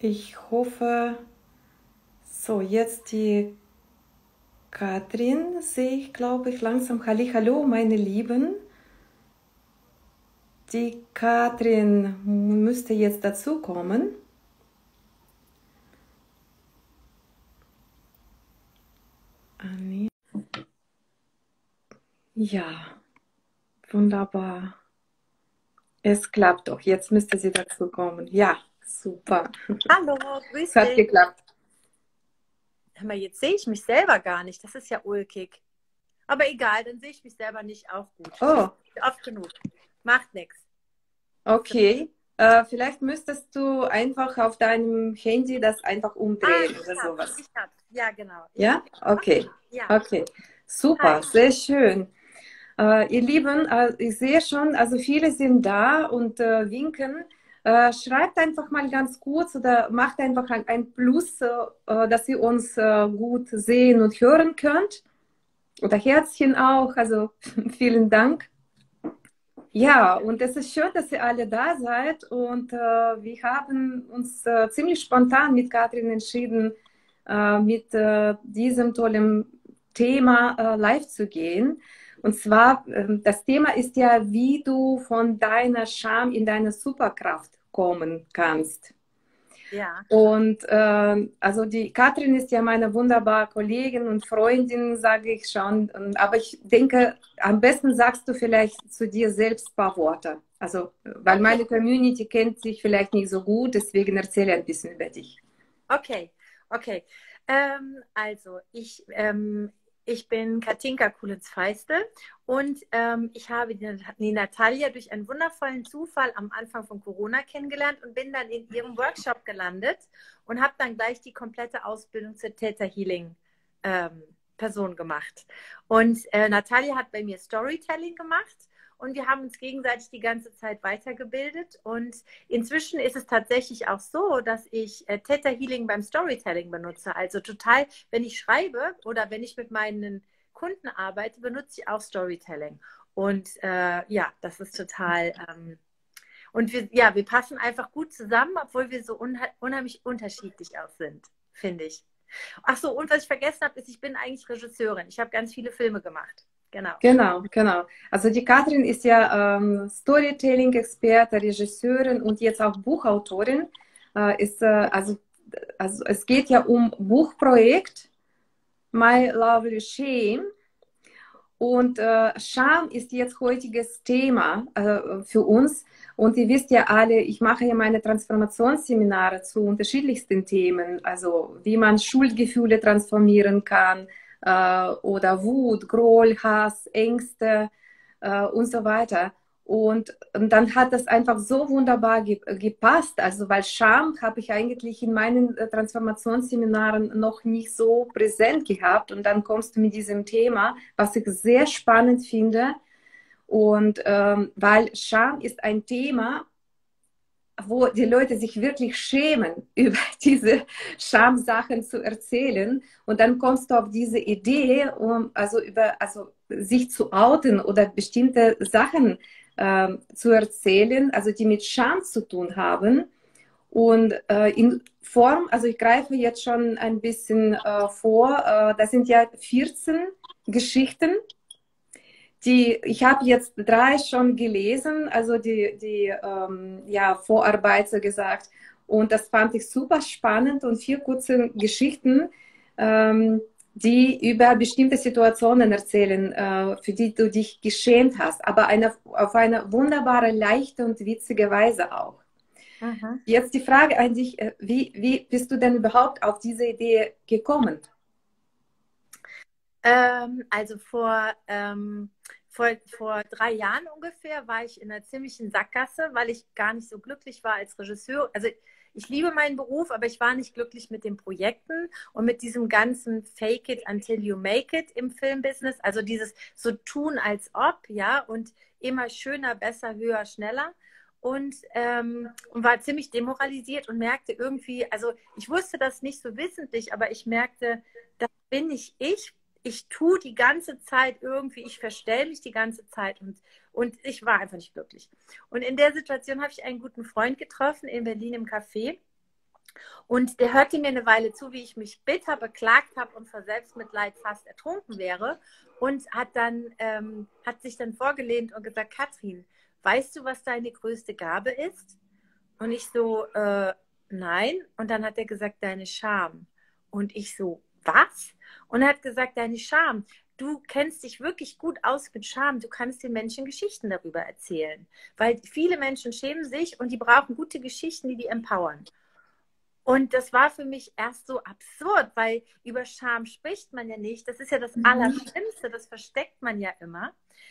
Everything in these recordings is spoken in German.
Ich hoffe, so jetzt die Katrin sehe ich, glaube ich, langsam. Hallo, meine Lieben. Die Katrin müsste jetzt dazukommen. Anni. Ja, wunderbar. Es klappt doch. Jetzt müsste sie dazukommen. Ja, super. Hallo, grüß Es hat dich. geklappt. Hör mal, jetzt sehe ich mich selber gar nicht. Das ist ja ulkig. Aber egal, dann sehe ich mich selber nicht auch gut. Oh, Oft genug. Macht nichts. okay. Vielleicht müsstest du einfach auf deinem Handy das einfach Ah, umdrehen oder sowas. ich hab's. Ja, genau. Ja. Ja? Okay. Ja. Okay. Hi. Super, sehr schön. Ihr Lieben, ich sehe schon, also viele sind da und winken. Schreibt einfach mal ganz kurz oder macht einfach ein Plus, dass ihr uns gut sehen und hören könnt. Oder Herzchen auch. Also vielen Dank. Ja, und es ist schön, dass ihr alle da seid. Und wir haben uns ziemlich spontan mit Katrin entschieden, mit diesem tollen Thema live zu gehen. Und zwar, das Thema ist ja, wie du von deiner Scham in deine Superkraft kommen kannst. Ja. Und also die Katrin ist ja meine wunderbare Kollegin und Freundin, sage ich schon. Aber ich denke, am besten sagst du vielleicht zu dir selbst ein paar Worte. Also, weil Okay. meine Community kennt sich vielleicht nicht so gut, deswegen erzähle ein bisschen über dich. Okay. Okay. Also, ich bin Katinka Kulitz-Feistel und ich habe die Natalia durch einen wundervollen Zufall am Anfang von Corona kennengelernt und bin dann in ihrem Workshop gelandet und habe dann gleich die komplette Ausbildung zur Theta Healing ähm, Person gemacht. Und Natalia hat bei mir Storytelling gemacht und wir haben uns gegenseitig die ganze Zeit weitergebildet. Und inzwischen ist es tatsächlich auch so, dass ich Theta Healing beim Storytelling benutze. Also total, wenn ich schreibe oder wenn ich mit meinen Kunden arbeite, benutze ich auch Storytelling. Und ja, das ist total. Und wir passen einfach gut zusammen, obwohl wir so unheimlich unterschiedlich auch sind, finde ich. Ach so, und was ich vergessen habe, ist, ich bin eigentlich Regisseurin. Ich habe ganz viele Filme gemacht. Genau. Genau, genau. Also die Katrin ist ja Storytelling-Experte, Regisseurin und jetzt auch Buchautorin. Also es geht ja um Buchprojekt My Lovely Shame. Und Scham ist jetzt heutiges Thema für uns. Und ihr wisst ja alle, ich mache ja meine Transformationsseminare zu unterschiedlichsten Themen. Also wie man Schuldgefühle transformieren kann oder Wut, Groll, Hass, Ängste und so weiter. Und dann hat das einfach so wunderbar gepasst. Also, weil Scham habe ich eigentlich in meinen Transformationsseminaren noch nicht so präsent gehabt. Und dann kommst du mit diesem Thema, was ich sehr spannend finde. Und weil Scham ist ein Thema, wo die Leute sich wirklich schämen, über diese Schamsachen zu erzählen. Und dann kommst du auf diese Idee, um also sich zu outen oder bestimmte Sachen zu erzählen, also die mit Scham zu tun haben. Und in Form, also ich greife jetzt schon ein bisschen vor, das sind ja 14 Geschichten, ich habe jetzt 3 schon gelesen, also die ja, Vorarbeit so gesagt. Und das fand ich super spannend und 4 kurze Geschichten, die über bestimmte Situationen erzählen, für die du dich geschämt hast, aber auf eine wunderbare, leichte und witzige Weise auch. Mhm. Jetzt die Frage an dich, wie bist du denn überhaupt auf diese Idee gekommen? Also vor 3 Jahren ungefähr war ich in einer ziemlichen Sackgasse, weil ich gar nicht so glücklich war als Regisseur. Also ich liebe meinen Beruf, aber ich war nicht glücklich mit den Projekten und mit diesem ganzen Fake it until you make it im Filmbusiness. Also dieses so tun als ob, ja, und immer schöner, besser, höher, schneller. Und war ziemlich demoralisiert und merkte irgendwie, also ich wusste das nicht so wissentlich, aber ich merkte, das bin nicht ich. Ich tue die ganze Zeit irgendwie, ich verstelle mich die ganze Zeit und ich war einfach nicht glücklich. Und in der Situation habe ich einen guten Freund getroffen in Berlin im Café Und der hörte mir eine Weile zu, wie ich mich bitter beklagt habe und vor Selbstmitleid fast ertrunken wäre. Und hat sich dann vorgelehnt und gesagt, Katrin, weißt du, was deine größte Gabe ist? Und ich so, nein. Und dann hat er gesagt, deine Scham. Und ich so, was? Und er hat gesagt, deine Scham. Du kennst dich wirklich gut aus mit Scham. Du kannst den Menschen Geschichten darüber erzählen. Weil viele Menschen schämen sich und die brauchen gute Geschichten, die empowern. Und das war für mich erst so absurd, weil über Scham spricht man ja nicht. Das ist ja das Allerschlimmste, das versteckt man ja immer.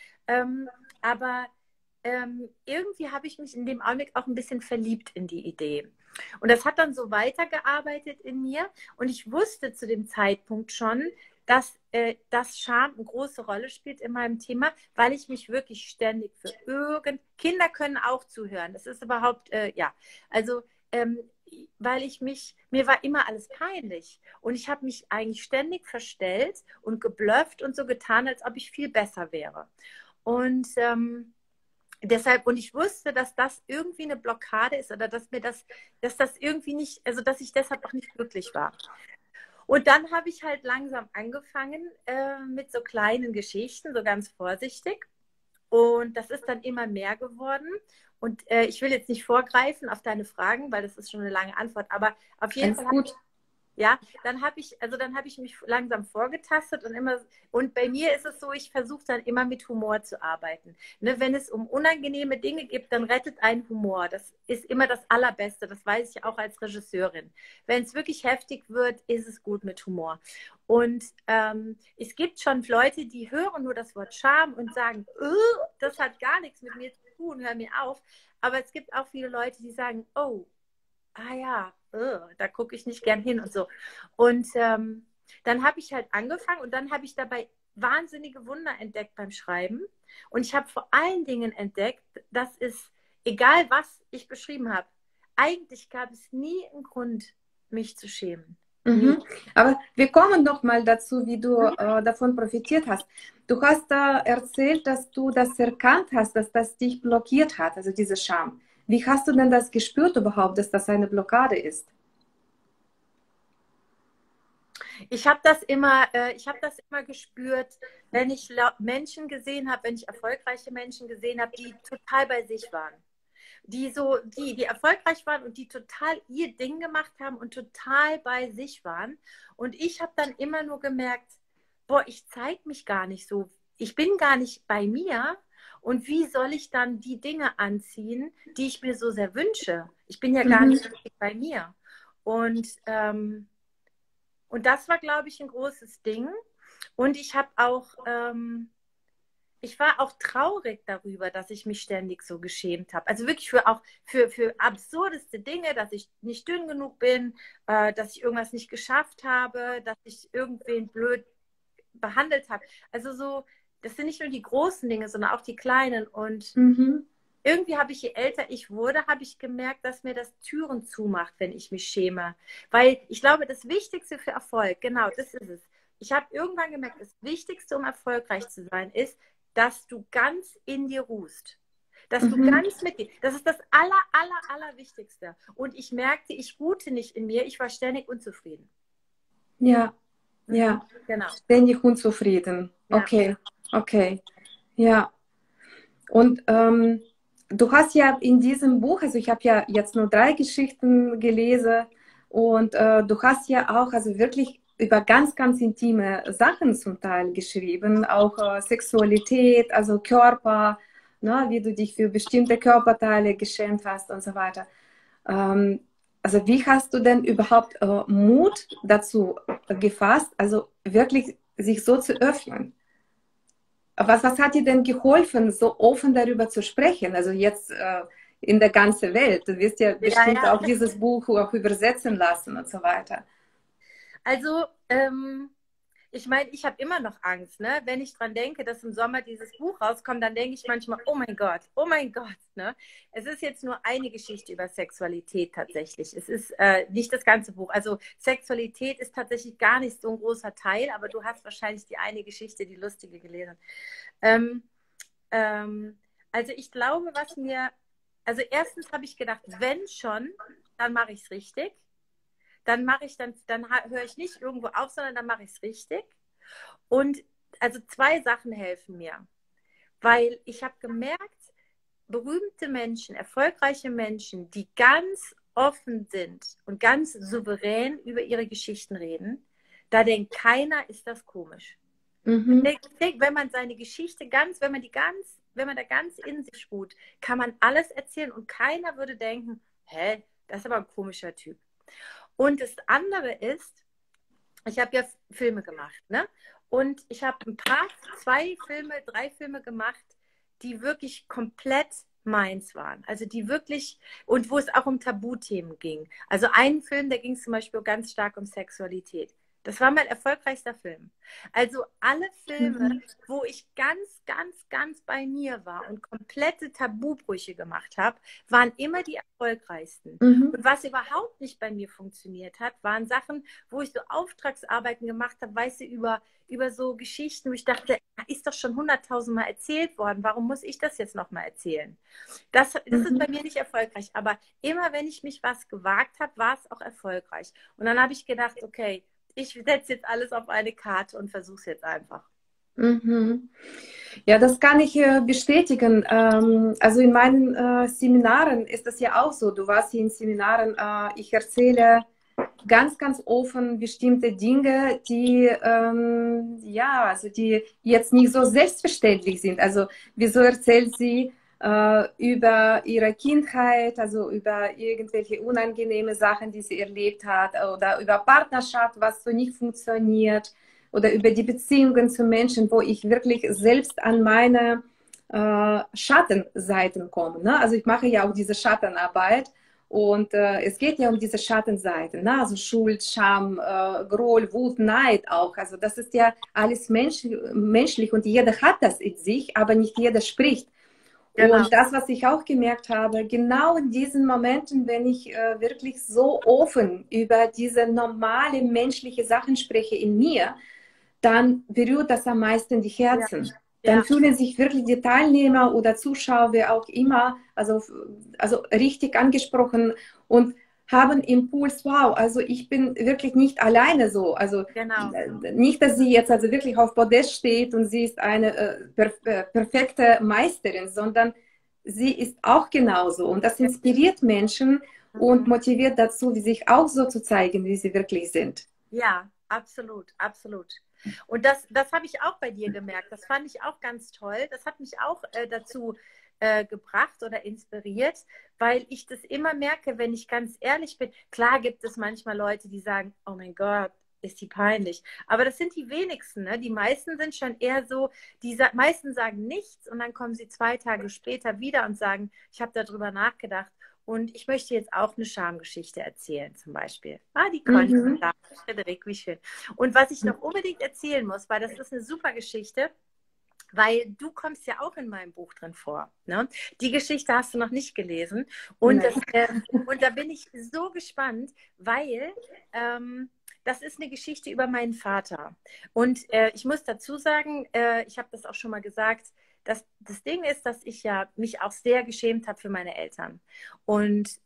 Aber irgendwie habe ich mich in dem Augenblick auch ein bisschen verliebt in die Idee. Und das hat dann so weitergearbeitet in mir. Und ich wusste zu dem Zeitpunkt schon, dass Scham eine große Rolle spielt in meinem Thema, weil ich mich wirklich ständig Kinder können auch zuhören. Das ist überhaupt, ja, also weil mir war immer alles peinlich. Und ich habe mich eigentlich ständig verstellt und geblufft und so getan, als ob ich viel besser wäre. Und deshalb, und ich wusste, dass das irgendwie eine Blockade ist oder dass das irgendwie nicht, also dass ich deshalb auch nicht glücklich war. Und dann habe ich halt langsam angefangen mit so kleinen Geschichten, so ganz vorsichtig. Und das ist dann immer mehr geworden. Und ich will jetzt nicht vorgreifen auf deine Fragen, weil das ist schon eine lange Antwort. Aber auf jeden Fall gut. ja, dann habe ich mich langsam vorgetastet und bei mir ist es so, ich versuche dann immer mit Humor zu arbeiten. Ne, wenn es um unangenehme Dinge geht, dann rettet ein Humor. Das ist immer das Allerbeste. Das weiß ich auch als Regisseurin. Wenn es wirklich heftig wird, ist es gut mit Humor. Und es gibt schon Leute, die hören nur das Wort Scham und sagen, das hat gar nichts mit mir zu tun, hör mir auf. Aber es gibt auch viele Leute, die sagen, oh, ah ja, da gucke ich nicht gern hin und so. Und dann habe ich halt angefangen und dann habe ich dabei wahnsinnige Wunder entdeckt beim Schreiben. Und ich habe vor allen Dingen entdeckt, dass es, egal was ich beschrieben habe, eigentlich gab es nie einen Grund, mich zu schämen. Aber wir kommen noch mal dazu, wie du davon profitiert hast. Du hast erzählt, dass du das erkannt hast, dass das dich blockiert hat, also diese Scham. Wie hast du denn das gespürt überhaupt, dass das eine Blockade ist? Ich habe das immer gespürt, wenn ich Menschen gesehen habe, wenn ich erfolgreiche Menschen gesehen habe, die total bei sich waren. Die erfolgreich waren und die total ihr Ding gemacht haben und total bei sich waren. Und ich habe dann immer nur gemerkt, boah, ich zeige mich gar nicht so. Ich bin gar nicht bei mir. Und wie soll ich dann die Dinge anziehen, die ich mir so sehr wünsche? Ich bin ja gar nicht richtig bei mir. Und das war, glaube ich, ein großes Ding. Und ich war auch traurig darüber, dass ich mich ständig so geschämt habe. Also wirklich für absurdeste Dinge, dass ich nicht dünn genug bin, dass ich irgendwas nicht geschafft habe, dass ich irgendwen blöd behandelt habe. Also so, das sind nicht nur die großen Dinge, sondern auch die kleinen. Und irgendwie habe ich, je älter ich wurde, habe ich gemerkt, dass mir das Türen zumacht, wenn ich mich schäme. Weil ich glaube, das Wichtigste für Erfolg, genau, das ist es. Ich habe irgendwann gemerkt, das Wichtigste, um erfolgreich zu sein, ist, dass du ganz in dir ruhst. Dass du ganz mit dir, das ist das Allerwichtigste. Und ich merkte, ich ruhte nicht in mir, ich war ständig unzufrieden. Ja, ja, genau. Ständig unzufrieden. Ja. Okay, ja. Und du hast ja in diesem Buch, also ich habe ja jetzt nur 3 Geschichten gelesen und du hast ja auch also wirklich über ganz intime Sachen zum Teil geschrieben, auch Sexualität, also Körper, ne, wie du dich für bestimmte Körperteile geschämt hast und so weiter. Also wie hast du denn überhaupt Mut dazu gefasst, also wirklich sich so zu öffnen? Was hat dir denn geholfen, so offen darüber zu sprechen? Also jetzt in der ganzen Welt. Du wirst ja bestimmt auch dieses Buch auch übersetzen lassen und so weiter. Also, ich meine, ich habe immer noch Angst, ne? Wenn ich dran denke, dass im Sommer dieses Buch rauskommt, dann denke ich manchmal, oh mein Gott, ne? Es ist jetzt nur eine Geschichte über Sexualität tatsächlich. Es ist nicht das ganze Buch. Also Sexualität ist tatsächlich gar nicht so ein großer Teil, aber du hast wahrscheinlich die eine Geschichte, die lustige gelesen. Also ich glaube, also erstens habe ich gedacht, wenn schon, dann mache ich es richtig. dann höre ich nicht irgendwo auf, sondern dann mache ich es richtig. Und also 2 Sachen helfen mir, weil ich habe gemerkt, berühmte Menschen, erfolgreiche Menschen, die ganz offen sind und ganz souverän über ihre Geschichten reden, da denkt keiner, ist das komisch. Mhm. Wenn man seine Geschichte wenn man da ganz in sich ruht, kann man alles erzählen und keiner würde denken, hä, das ist aber ein komischer Typ. Und das andere ist, ich habe ja Filme gemacht, ne? Und ich habe 2 Filme, 3 Filme gemacht, die wirklich komplett meins waren. Also die wirklich, und wo es auch um Tabuthemen ging. Also einen Film, da ging es zum Beispiel ganz stark um Sexualität. Das war mein erfolgreichster Film. Also alle Filme, wo ich ganz, ganz, ganz bei mir war und komplette Tabubrüche gemacht habe, waren immer die erfolgreichsten. Mhm. Und was überhaupt nicht bei mir funktioniert hat, waren Sachen, wo ich so Auftragsarbeiten gemacht habe, weißt du, über so Geschichten, wo ich dachte, ist doch schon 100.000 Mal erzählt worden, warum muss ich das jetzt nochmal erzählen? Das ist bei mir nicht erfolgreich, aber immer wenn ich mich was gewagt habe, war es auch erfolgreich. Und dann habe ich gedacht, okay, ich setze jetzt alles auf eine Karte und versuche es jetzt einfach. Mhm. Ja, das kann ich bestätigen. Also in meinen Seminaren ist das ja auch so. Du warst hier in Seminaren. Ich erzähle ganz, ganz offen bestimmte Dinge, die ja, also die jetzt nicht so selbstverständlich sind. Also wieso erzählt sie über ihre Kindheit, also über irgendwelche unangenehme Sachen, die sie erlebt hat, oder über Partnerschaft, was so nicht funktioniert, oder über die Beziehungen zu Menschen, wo ich wirklich selbst an meine Schattenseiten komme. Ne? Also ich mache ja auch diese Schattenarbeit. Und es geht ja um diese Schattenseiten, ne? Also Schuld, Scham, Groll, Wut, Neid auch. Also das ist ja alles menschlich und jeder hat das in sich, aber nicht jeder spricht. Genau. Und das, was ich auch gemerkt habe, genau in diesen Momenten, wenn ich wirklich so offen über diese normale menschliche Sachen spreche in mir, dann berührt das am meisten die Ja. Herzen. Dann Ja. fühlen sich wirklich die Teilnehmer oder Zuschauer, wer auch immer, also richtig angesprochen und haben Impuls, wow, also ich bin wirklich nicht alleine so. Also Genau. nicht, dass sie jetzt also wirklich auf Podest steht und sie ist eine perfekte Meisterin, sondern sie ist auch genauso. Und das inspiriert Menschen und motiviert dazu, sich auch so zu zeigen, wie sie wirklich sind. Ja, absolut, absolut. Und das habe ich auch bei dir gemerkt. Das fand ich auch ganz toll. Das hat mich auch dazu gebracht oder inspiriert, weil ich das immer merke, wenn ich ganz ehrlich bin. Klar gibt es manchmal Leute, die sagen, oh mein Gott, ist die peinlich. Aber das sind die wenigsten. Ne? Die meisten sind schon eher so, meisten sagen nichts und dann kommen sie 2 Tage später wieder und sagen, ich habe darüber nachgedacht. Und ich möchte jetzt auch eine Schamgeschichte erzählen, zum Beispiel. Ah, die Conny, Frederik, wie schön. Und was ich noch unbedingt erzählen muss, weil das ist eine super Geschichte, weil du kommst ja auch in meinem Buch drin vor. Ne? Die Geschichte hast du noch nicht gelesen. Und, und da bin ich so gespannt, weil das ist eine Geschichte über meinen Vater. Und ich muss dazu sagen, ich habe das auch schon mal gesagt, das Ding ist, dass ich ja mich auch sehr geschämt habe für meine Eltern. Und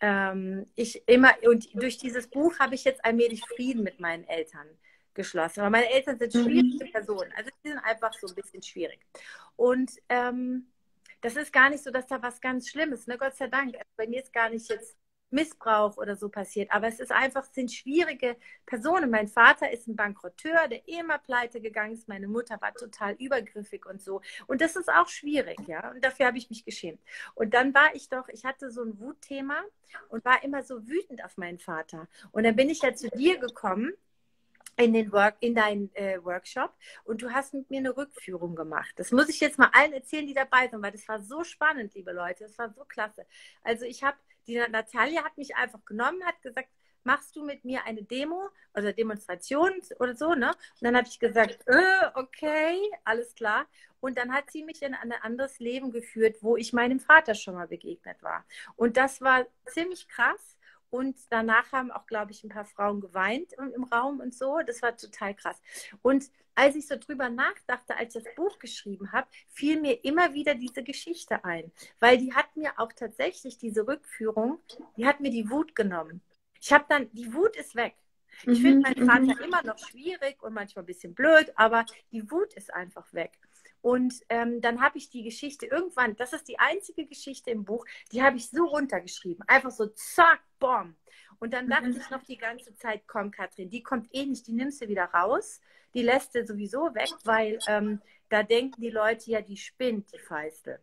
und durch dieses Buch habe ich jetzt allmählich Frieden mit meinen Eltern geschlossen. Aber meine Eltern sind schwierige Personen. Also die sind einfach so ein bisschen schwierig. Und das ist gar nicht so, dass da was ganz Schlimmes, ne? Gott sei Dank. Also bei mir ist gar nicht jetzt Missbrauch oder so passiert. Aber es sind schwierige Personen. Mein Vater ist ein Bankrotteur, der immer pleite gegangen ist. Meine Mutter war total übergriffig und so. Und das ist auch schwierig, ja. Und dafür habe ich mich geschämt. Und dann ich hatte so ein Wutthema und war immer so wütend auf meinen Vater. Und dann bin ich ja zu dir gekommen in deinen Workshop und du hast mit mir eine Rückführung gemacht. Das muss ich jetzt mal allen erzählen, die dabei sind, weil das war so spannend, liebe Leute. Das war so klasse. Also die Natalia hat mich einfach genommen, hat gesagt, machst du mit mir eine Demo oder Demonstration oder so, ne? Und dann habe ich gesagt, okay, alles klar. Und dann hat sie mich in ein anderes Leben geführt, wo ich meinem Vater schon mal begegnet war. Und das war ziemlich krass. Und danach haben auch, glaube ich, ein paar Frauen geweint im Raum und so. Das war total krass. Und als ich so drüber nachdachte, als ich das Buch geschrieben habe, fiel mir immer wieder diese Geschichte ein. Weil die hat mir auch tatsächlich, diese Rückführung, die hat mir die Wut genommen. Die Wut ist weg. Ich finde Mhm, meinen mhm. Vater immer noch schwierig und manchmal ein bisschen blöd, aber die Wut ist einfach weg. Und dann habe ich die Geschichte irgendwann, das ist die einzige Geschichte im Buch, die habe ich so runtergeschrieben. Einfach so zack, bom. Und dann dachte Mhm. ich noch die ganze Zeit, komm, Katrin, die kommt eh nicht, die nimmst du wieder raus. Die lässt du sowieso weg, weil da denken die Leute ja, die spinnt, die Feiste.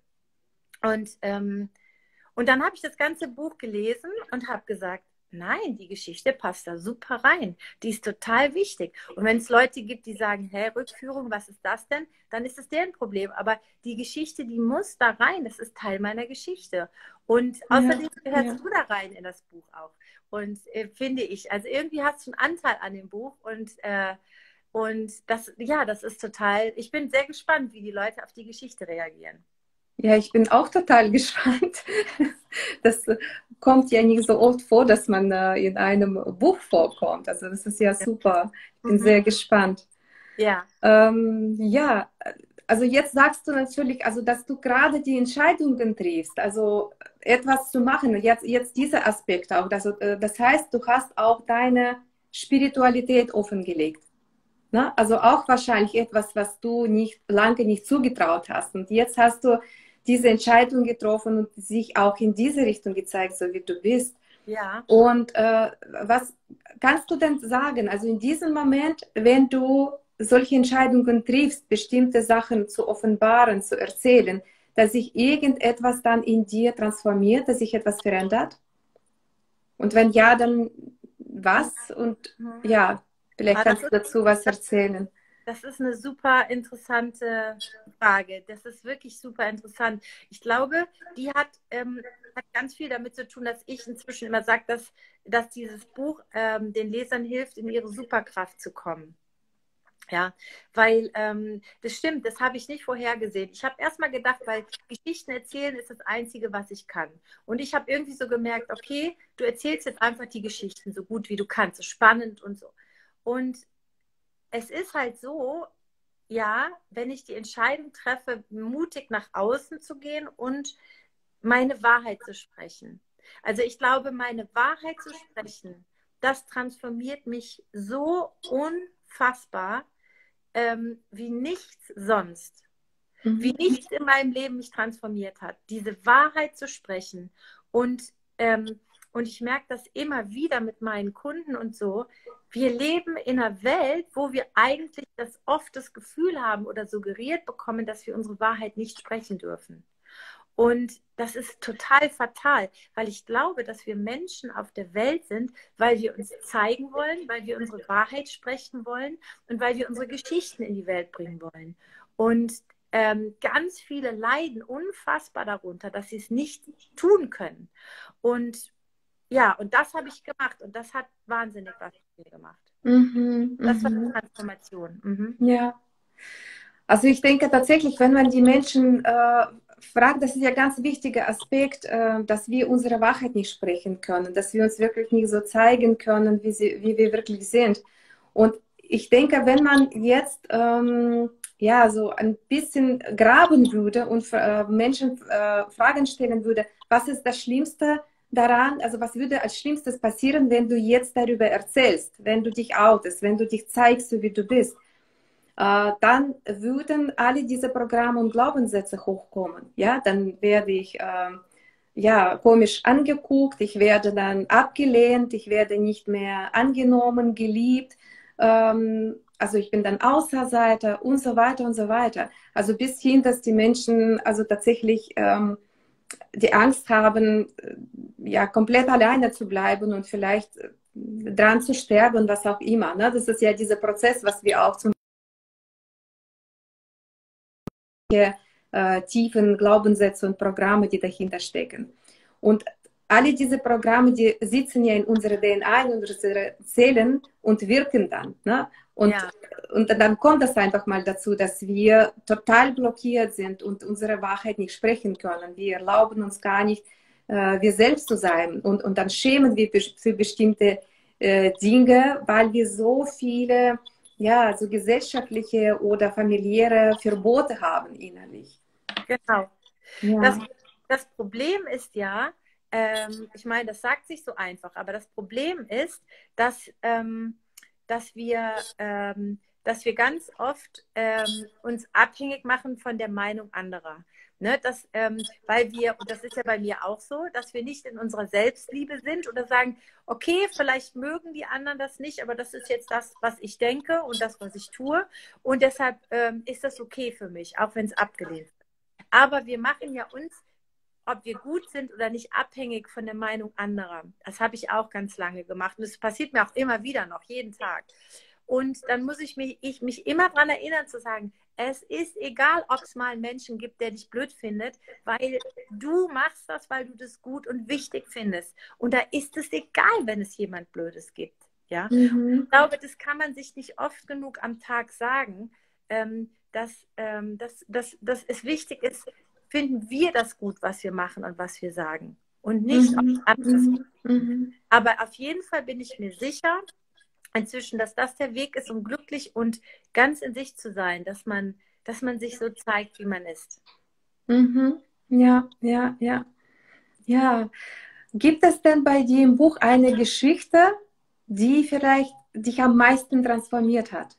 Und dann habe ich das ganze Buch gelesen und habe gesagt, nein, die Geschichte passt da super rein. Die ist total wichtig. Und wenn es Leute gibt, die sagen, hä, Rückführung, was ist das denn? Dann ist es deren Problem. Aber die Geschichte, die muss da rein. Das ist Teil meiner Geschichte. Und Ja, außerdem ja. gehörst du da rein in das Buch auch. Und finde ich, also irgendwie hast du einen Anteil an dem Buch und das, ja, das ist total, ich bin sehr gespannt, wie die Leute auf die Geschichte reagieren. Ja, ich bin auch total gespannt. Das kommt ja nicht so oft vor, dass man in einem Buch vorkommt. Also das ist ja super. Ich bin Mhm. sehr gespannt. Ja, Ja, also jetzt sagst du natürlich, also dass du gerade die Entscheidungen triffst, also etwas zu machen. Jetzt dieser Aspekt auch. Also, das heißt, du hast auch deine Spiritualität offengelegt. Ne? Also auch wahrscheinlich etwas, was du lange nicht zugetraut hast. Und jetzt hast du diese Entscheidung getroffen und sich auch in diese Richtung gezeigt, so wie du bist. ja. Und was kannst du denn sagen, also in diesem Moment, wenn du solche Entscheidungen triffst, bestimmte Sachen zu offenbaren, zu erzählen, dass sich irgendetwas dann in dir transformiert, dass sich etwas verändert? Und wenn ja, dann was? Und Mhm. ja, vielleicht Ah, kannst du dazu was erzählen. das ist eine super interessante Frage. Das ist wirklich super interessant. Ich glaube, die hat ganz viel damit zu tun, dass ich inzwischen immer sage, dass dieses Buch den Lesern hilft, in ihre Superkraft zu kommen. Ja, weil das stimmt, das habe ich nicht vorhergesehen. Ich habe erst mal gedacht, weil Geschichten erzählen ist das Einzige, was ich kann. Und ich habe irgendwie so gemerkt, okay, du erzählst jetzt einfach die Geschichten so gut wie du kannst, so spannend und so. Und es ist halt so, ja, wenn ich die Entscheidung treffe, mutig nach außen zu gehen und meine Wahrheit zu sprechen. Also ich glaube, meine Wahrheit zu sprechen, das transformiert mich so unfassbar wie nichts sonst. Wie Mhm. nichts in meinem Leben mich transformiert hat. Diese Wahrheit zu sprechen. Und, ähm, und ich merke das immer wieder mit meinen Kunden und so. Wir leben in einer Welt, wo wir eigentlich oft das Gefühl haben oder suggeriert bekommen, dass wir unsere Wahrheit nicht sprechen dürfen. Und das ist total fatal, weil ich glaube, dass wir Menschen auf der Welt sind, weil wir uns zeigen wollen, weil wir unsere Wahrheit sprechen wollen und weil wir unsere Geschichten in die Welt bringen wollen. Und ganz viele leiden unfassbar darunter, dass sie es nicht tun können. Und ja, und das habe ich gemacht und das hat wahnsinnig was mit mir gemacht. Mhm. Das war die Mhm. Transformation. Mhm. Ja, also ich denke tatsächlich, wenn man die Menschen fragt, das ist ja ein ganz wichtiger Aspekt, dass wir unsere Wahrheit nicht sprechen können, dass wir uns wirklich nicht so zeigen können, wie wir wirklich sind. Und ich denke, wenn man jetzt ja so ein bisschen graben würde und Menschen Fragen stellen würde, was ist das Schlimmste daran, also was würde als Schlimmstes passieren, wenn du jetzt darüber erzählst, wenn du dich outest, wenn du dich zeigst, so wie du bist, dann würden alle diese Programme und Glaubenssätze hochkommen. Ja, dann werde ich ja, komisch angeguckt, ich werde dann abgelehnt, ich werde nicht mehr angenommen, geliebt, also ich bin dann Außenseiter und so weiter und so weiter. Also bis hin, dass die Menschen also tatsächlich die Angst haben, ja, komplett alleine zu bleiben und vielleicht dran zu sterben, was auch immer. Ne? Das ist ja dieser Prozess, was wir auch zum tiefen Glaubenssätze und Programme, die dahinter stecken. Und alle diese Programme, die sitzen ja in unserer DNA, in unseren Zellen und wirken dann. Ne? Ja, Und dann kommt das einfach mal dazu, dass wir total blockiert sind und unsere Wahrheit nicht sprechen können. Wir erlauben uns gar nicht, wir selbst zu sein. Und dann schämen wir für bestimmte Dinge, weil wir so viele ja, so gesellschaftliche oder familiäre Verbote haben innerlich. genau. Das, Ja. das Problem ist ja, ich meine, das sagt sich so einfach, aber das Problem ist, dass dass wir ganz oft uns abhängig machen von der Meinung anderer. Ne, weil wir, und das ist ja bei mir auch so, dass wir nicht in unserer Selbstliebe sind oder sagen, okay, vielleicht mögen die anderen das nicht, aber das ist jetzt das, was ich denke und das, was ich tue. Und deshalb ist das okay für mich, auch wenn es abgelehnt wird. Aber wir machen ja uns, ob wir gut sind oder nicht, abhängig von der Meinung anderer. Das habe ich auch ganz lange gemacht. Und es passiert mir auch immer wieder noch, jeden Tag. Und dann muss ich mich immer daran erinnern zu sagen, es ist egal, ob es mal einen Menschen gibt, der dich blöd findet, weil du machst das, weil du das gut und wichtig findest. Und da ist es egal, wenn es jemand Blödes gibt. Ja? Ich glaube, das kann man sich nicht oft genug am Tag sagen, dass es wichtig ist, finden wir das gut, was wir machen und was wir sagen. Und nicht auf andere. Aber auf jeden Fall bin ich mir sicher, inzwischen, dass das der Weg ist, um glücklich und ganz in sich zu sein, dass man sich so zeigt, wie man ist. Ja, ja, ja. Ja. Gibt es denn bei dir im Buch eine Geschichte, die vielleicht dich am meisten transformiert hat?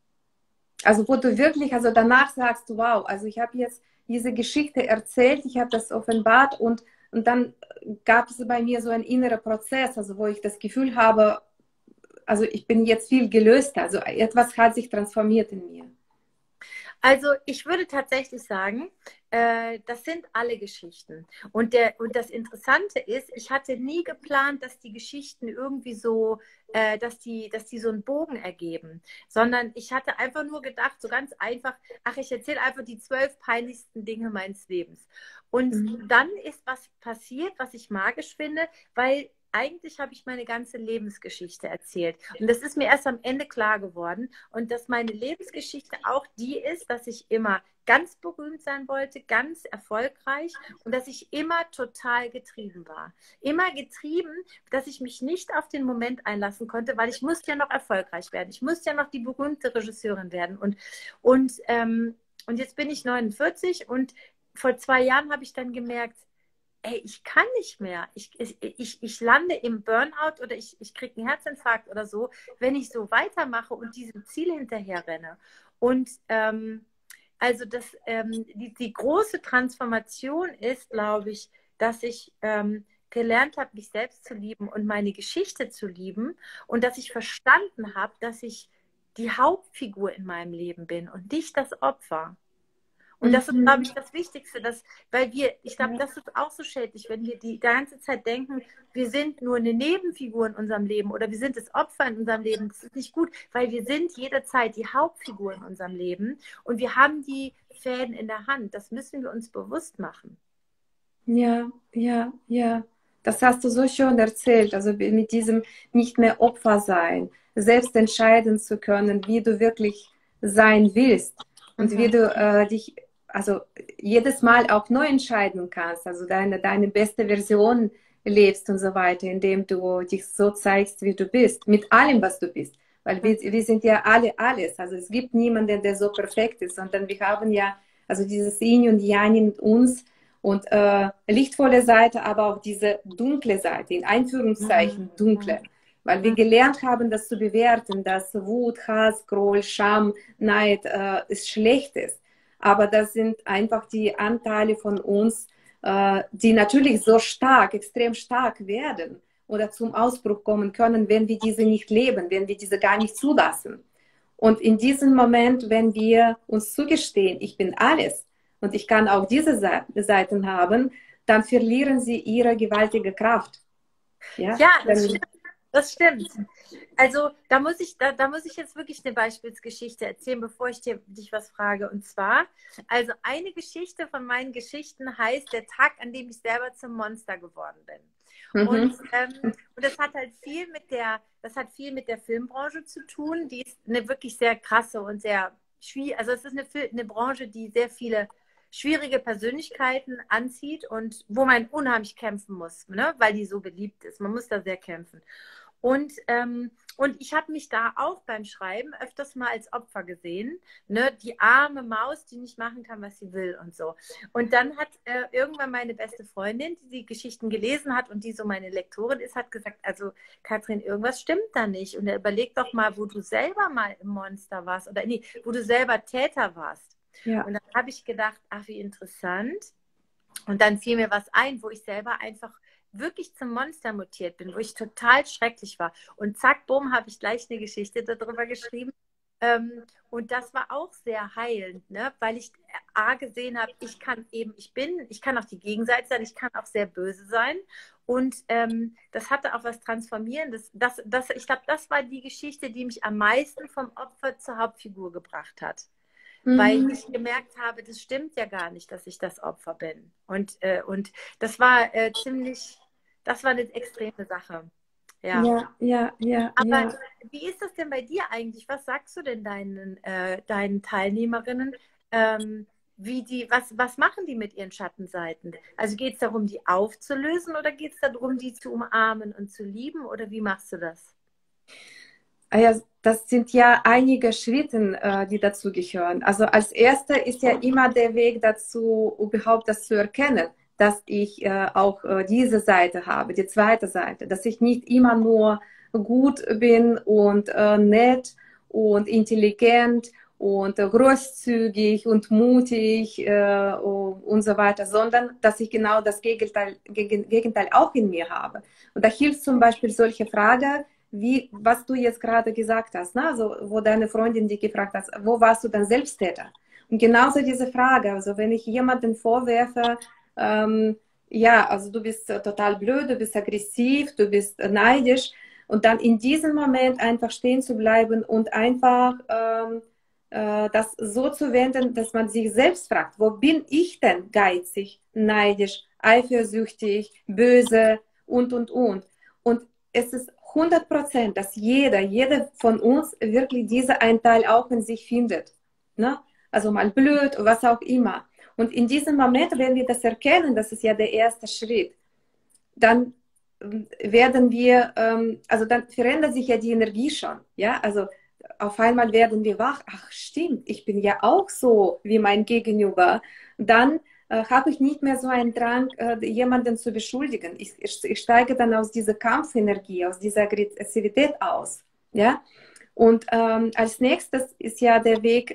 Also wo du wirklich, also danach sagst du, wow, also ich habe jetzt diese Geschichte erzählt, ich habe das offenbart und dann gab es bei mir so einen inneren Prozess, also wo ich das Gefühl habe, also ich bin jetzt viel gelöster, also etwas hat sich transformiert in mir. Also ich würde tatsächlich sagen, das sind alle Geschichten. Und das Interessante ist, ich hatte nie geplant, dass die Geschichten irgendwie so, dass die so einen Bogen ergeben, sondern ich hatte einfach nur gedacht, so ganz einfach, ach, ich erzähle einfach die 12 peinlichsten Dinge meines Lebens. Und dann ist was passiert, was ich magisch finde, weil eigentlich habe ich meine ganze Lebensgeschichte erzählt. Und das ist mir erst am Ende klar geworden. Und dass meine Lebensgeschichte auch die ist, dass ich immer ganz berühmt sein wollte, ganz erfolgreich und dass ich immer total getrieben war. Immer getrieben, dass ich mich nicht auf den Moment einlassen konnte, weil ich musste ja noch erfolgreich werden. Ich musste ja noch die berühmte Regisseurin werden. Und jetzt bin ich 49 und vor 2 Jahren habe ich dann gemerkt, ey, ich kann nicht mehr. Ich lande im Burnout oder ich kriege einen Herzinfarkt oder so, wenn ich so weitermache und diesem Ziel hinterher renne. Und also die große Transformation ist, glaube ich, dass ich gelernt habe, mich selbst zu lieben und meine Geschichte zu lieben und dass ich verstanden habe, dass ich die Hauptfigur in meinem Leben bin und nicht das Opfer. Und das ist, glaube ich, das Wichtigste, ich glaube, das ist auch so schädlich, wenn wir die ganze Zeit denken, wir sind nur eine Nebenfigur in unserem Leben oder wir sind das Opfer in unserem Leben. Das ist nicht gut, weil wir sind jederzeit die Hauptfigur in unserem Leben und wir haben die Fäden in der Hand. Das müssen wir uns bewusst machen. Ja, ja, ja. Das hast du so schön erzählt. Also mit diesem nicht mehr Opfer sein, selbst entscheiden zu können, wie du wirklich sein willst und wie du dich, also jedes Mal auch neu entscheiden kannst, also deine beste Version lebst und so weiter, indem du dich so zeigst, wie du bist, mit allem, was du bist. Weil wir sind ja alle alles. Also es gibt niemanden, der so perfekt ist, sondern wir haben ja also dieses Yin und Yang in uns und lichtvolle Seite, aber auch diese dunkle Seite, in Einführungszeichen dunkle. Weil wir gelernt haben, das zu bewerten, dass Wut, Hass, Groll, Scham, Neid ist Schlechtes. Aber das sind einfach die Anteile von uns, die natürlich so stark, extrem stark werden oder zum Ausbruch kommen können, wenn wir diese nicht leben, wenn wir diese gar nicht zulassen. Und in diesem Moment, wenn wir uns zugestehen, ich bin alles und ich kann auch diese Seiten haben, dann verlieren sie ihre gewaltige Kraft. Ja, das stimmt. Also da muss ich jetzt wirklich eine Beispielsgeschichte erzählen, bevor ich dich was frage. Und zwar, also eine Geschichte von meinen Geschichten heißt der Tag, an dem ich selber zum Monster geworden bin. Und das hat halt viel mit der Filmbranche zu tun. Die ist eine wirklich sehr krasse und sehr schwierig. Also es ist eine Branche, die sehr viele schwierige Persönlichkeiten anzieht und wo man unheimlich kämpfen muss, ne? Weil die so beliebt ist. Man muss da sehr kämpfen. Und ich habe mich da auch beim Schreiben öfters mal als Opfer gesehen, ne? Die arme Maus, die nicht machen kann, was sie will und so. Und dann hat irgendwann meine beste Freundin, die Geschichten gelesen hat und die so meine Lektorin ist, hat gesagt, also Katrin, irgendwas stimmt da nicht. Und überleg doch mal, wo du selber mal im Monster warst oder nee, wo du selber Täter warst. Ja. Und dann habe ich gedacht, ach, wie interessant. Und dann fiel mir was ein, wo ich selber einfach wirklich zum Monster mutiert bin, wo ich total schrecklich war. Und zack, bumm, habe ich gleich eine Geschichte darüber geschrieben. Und das war auch sehr heilend, ne? Weil ich A gesehen habe, ich kann auch die Gegenseite sein, ich kann auch sehr böse sein. Und das hatte auch was Transformierendes. Ich glaube, das war die Geschichte, die mich am meisten vom Opfer zur Hauptfigur gebracht hat. Weil ich gemerkt habe, das stimmt ja gar nicht, dass ich das Opfer bin. Und das war das war eine extreme Sache. Ja. Aber Ja. wie ist das denn bei dir eigentlich? Was sagst du denn deinen Teilnehmerinnen? Was machen die mit ihren Schattenseiten? Also geht es darum, die aufzulösen oder geht es darum, die zu umarmen und zu lieben? Oder wie machst du das? Ja, das sind ja einige Schritte, die dazu gehören. Also als erster ist ja immer der Weg dazu, überhaupt das zu erkennen, dass ich auch diese Seite habe, die zweite Seite, dass ich nicht immer nur gut bin und nett und intelligent und großzügig und mutig und so weiter, sondern dass ich genau das Gegenteil auch in mir habe. Und da hilft zum Beispiel solche Frage, wie, was du jetzt gerade gesagt hast, ne? Also, wo deine Freundin dich gefragt hat, wo warst du dann Selbsttäter? Und genauso diese Frage, also wenn ich jemanden vorwerfe, ja, also du bist total blöd, du bist aggressiv, du bist neidisch und dann in diesem Moment einfach stehen zu bleiben und einfach das so zu wenden, dass man sich selbst fragt, wo bin ich denn geizig, neidisch, eifersüchtig, böse und. Und es ist 100%, dass jeder von uns wirklich diese ein Teil auch in sich findet. Ne? Also mal blöd, was auch immer. Und in diesem Moment, wenn wir das erkennen, das ist ja der erste Schritt, dann werden wir, also dann verändert sich ja die Energie schon. Ja, also auf einmal werden wir wach. Ach, stimmt, ich bin ja auch so wie mein Gegenüber. Dann habe ich nicht mehr so einen Drang, jemanden zu beschuldigen. Ich steige dann aus dieser Kampfenergie, aus dieser Aggressivität aus. Ja? Und als nächstes ist ja der Weg,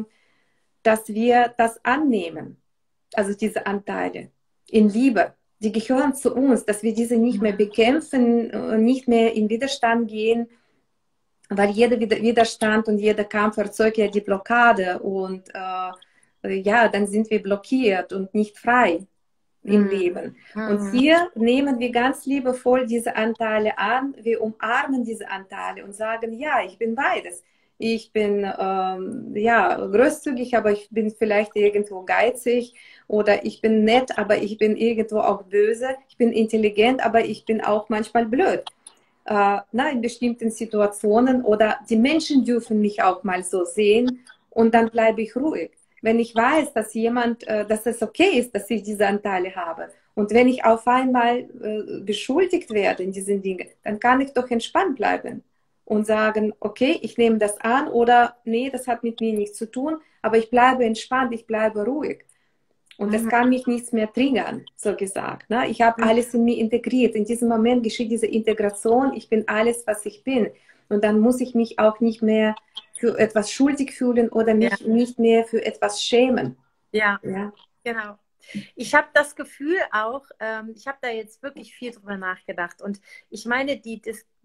dass wir das annehmen, also diese Anteile in Liebe. Die gehören zu uns, dass wir diese nicht mehr bekämpfen, nicht mehr in Widerstand gehen, weil jeder Widerstand und jeder Kampf erzeugt ja die Blockade und ja, dann sind wir blockiert und nicht frei im Leben. Und hier nehmen wir ganz liebevoll diese Anteile an, wir umarmen diese Anteile und sagen, ja, ich bin beides. Ich bin ja, großzügig, aber ich bin vielleicht irgendwo geizig oder ich bin nett, aber ich bin irgendwo auch böse. Ich bin intelligent, aber ich bin auch manchmal blöd. In bestimmten Situationen oder die Menschen dürfen mich auch mal so sehen und dann bleibe ich ruhig. Wenn ich weiß, dass es okay ist, dass ich diese Anteile habe und wenn ich auf einmal beschuldigt werde in diesen Dingen, dann kann ich doch entspannt bleiben und sagen, okay, ich nehme das an oder nee, das hat mit mir nichts zu tun, aber ich bleibe entspannt, ich bleibe ruhig. Und das kann mich nichts mehr triggern, so gesagt. Ne? Ich habe alles in mir integriert. In diesem Moment geschieht diese Integration. Ich bin alles, was ich bin. Und dann muss ich mich auch nicht mehr für etwas schuldig fühlen oder mich nicht mehr für etwas schämen. Ja, genau. Ich habe das Gefühl auch, ich habe da jetzt wirklich viel drüber nachgedacht. Und ich meine, die